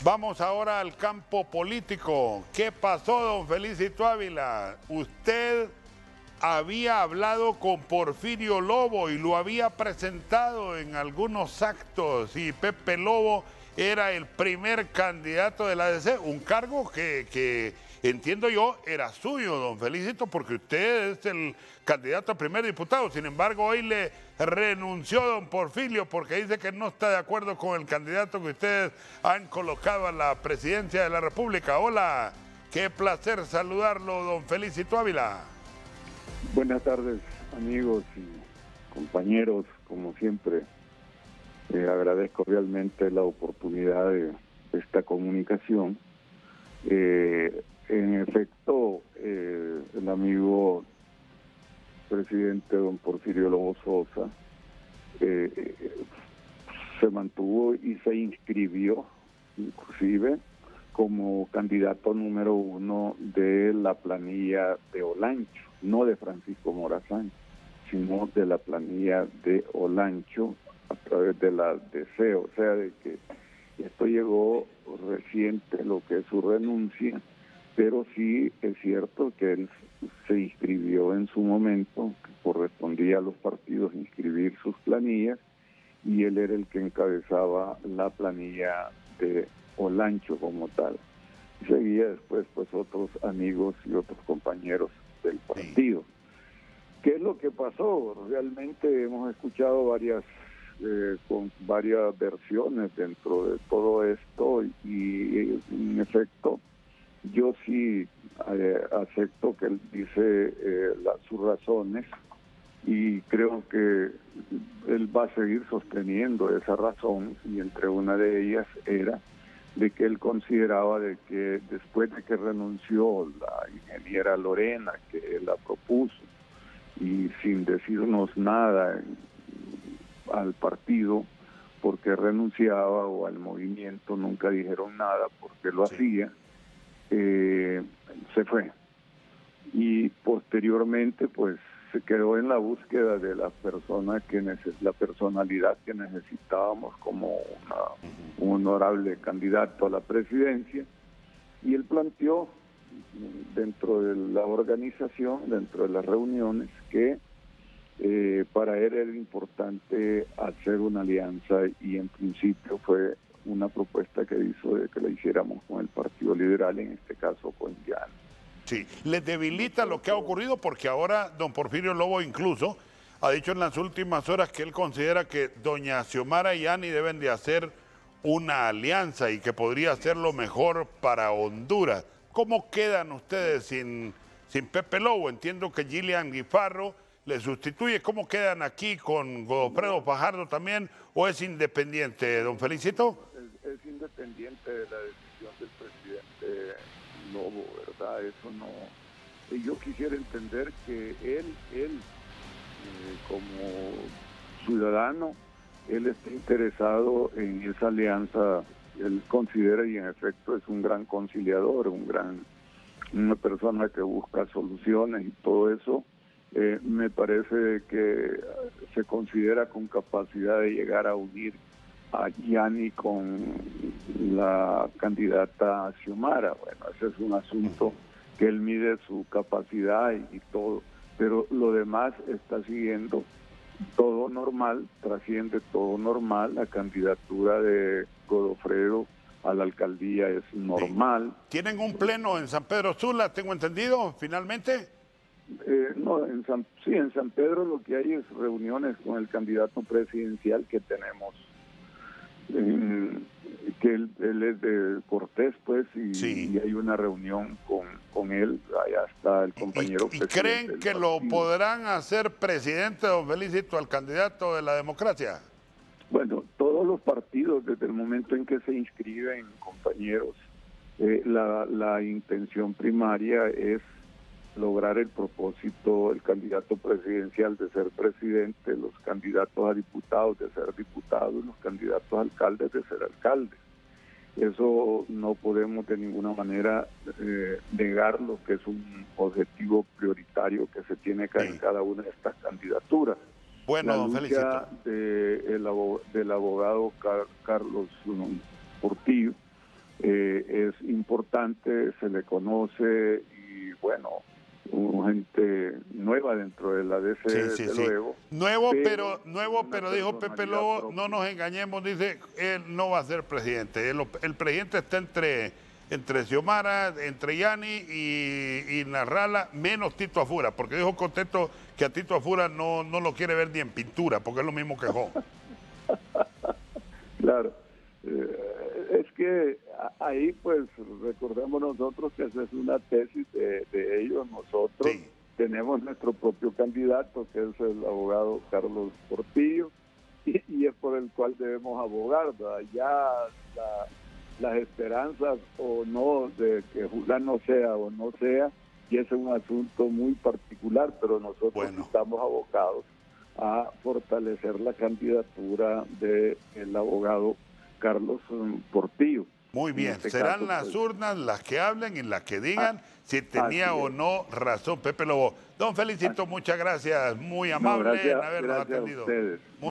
Vamos ahora al campo político. ¿Qué pasó, don Felicito Ávila? Usted había hablado con Porfirio Lobo y lo había presentado en algunos actos, y Pepe Lobo era el primer candidato de la ADC, un cargo que entiendo yo era suyo, don Felicito, porque usted es el candidato a primer diputado. Sin embargo, hoy le renunció don Porfirio porque dice que no está de acuerdo con el candidato que ustedes han colocado a la presidencia de la República. Hola, qué placer saludarlo, don Felicito Ávila. Buenas tardes, amigos y compañeros, como siempre. Agradezco realmente la oportunidad de esta comunicación. En efecto, el amigo presidente don Porfirio Lobo Sosa se mantuvo y se inscribió, inclusive, como candidato número 1 de la planilla de Olancho, no de Francisco Morazán, sino de la planilla de Olancho a través de la DC, o sea, de que esto llegó reciente, lo que es su renuncia, pero sí es cierto que él se inscribió en su momento, que correspondía a los partidos inscribir sus planillas, y él era el que encabezaba la planilla de Olancho como tal. Seguía después pues otros amigos y otros compañeros del partido. ¿Qué es lo que pasó? Realmente hemos escuchado con varias versiones dentro de todo esto, y en efecto yo sí acepto que él dice sus razones, y creo que él va a seguir sosteniendo esa razón, y entre una de ellas era de que él consideraba de que después de que renunció la ingeniera Lorena, que él la propuso, y sin decirnos nada al partido porque renunciaba, o al movimiento, nunca dijeron nada porque lo hacía, se fue. Y posteriormente pues se quedó en la búsqueda de la persona la personalidad que necesitábamos como un honorable candidato a la presidencia, y él planteó dentro de la organización, dentro de las reuniones, que para él era importante hacer una alianza, y en principio fue una propuesta que hizo de que la hiciéramos con el Partido Liberal, en este caso con Jan. Sí, les debilita lo que ha ocurrido, porque ahora don Porfirio Lobo incluso ha dicho en las últimas horas que él considera que doña Xiomara y Yani deben de hacer una alianza y que podría ser lo mejor para Honduras. ¿Cómo quedan ustedes sin Pepe Lobo? Entiendo que Gillian Guifarro le sustituye. ¿Cómo quedan aquí con Godofredo Fajardo también, o es independiente, don Felicito? Es independiente de la decisión del presidente Lobo, ¿verdad? Eso no... Yo quisiera entender que él como ciudadano, él está interesado en esa alianza. Él considera, y en efecto es un gran conciliador, una persona que busca soluciones y todo eso. Me parece que se considera con capacidad de llegar a unir a Yani con la candidata Xiomara. Bueno, ese es un asunto que él mide su capacidad y todo, pero lo demás está siguiendo todo normal, trasciende todo normal. La candidatura de Godofredo a la alcaldía es normal. ¿Tienen un pleno en San Pedro Sula, tengo entendido, finalmente? No, en San Pedro lo que hay es reuniones con el candidato presidencial que tenemos, que él es de Cortés, pues, y hay una reunión con él. Allá está el compañero ¿Y presidente. creen que lo podrán hacer presidente, don Felicito, al candidato de la democracia? Bueno, todos los partidos, desde el momento en que se inscriben, compañeros, la intención primaria es lograr el propósito, el candidato presidencial de ser presidente, los candidatos a diputados de ser diputados, los candidatos a alcaldes de ser alcaldes. Eso no podemos de ninguna manera negarlo, que es un objetivo prioritario que se tiene en cada una de estas candidaturas. Bueno, don Felicito, del abogado Carlos Portillo es importante, se le conoce y bueno, gente nueva dentro de la DC, desde luego. Nuevo, pero dijo Pepe Lobo, propia. No nos engañemos, dice, él no va a ser presidente. El presidente está entre Xiomara, entre Yanni y Narrala, menos Tito Afura, porque dijo contento que a Tito Afura no lo quiere ver ni en pintura, porque es lo mismo que Jo. Claro. Es que ahí pues recordemos nosotros que esa es una tesis de ellos. Nosotros tenemos nuestro propio candidato, que es el abogado Carlos Portillo, y es por el cual debemos abogar, ¿verdad? Ya las esperanzas o no de que Julano sea o no sea, y ese es un asunto muy particular, pero nosotros estamos abocados a fortalecer la candidatura del abogado Carlos Portillo. Muy bien, serán las urnas las que hablen y las que digan si tenía o no razón Pepe Lobo. Don Felicito, muchas gracias, muy amable en habernos atendido.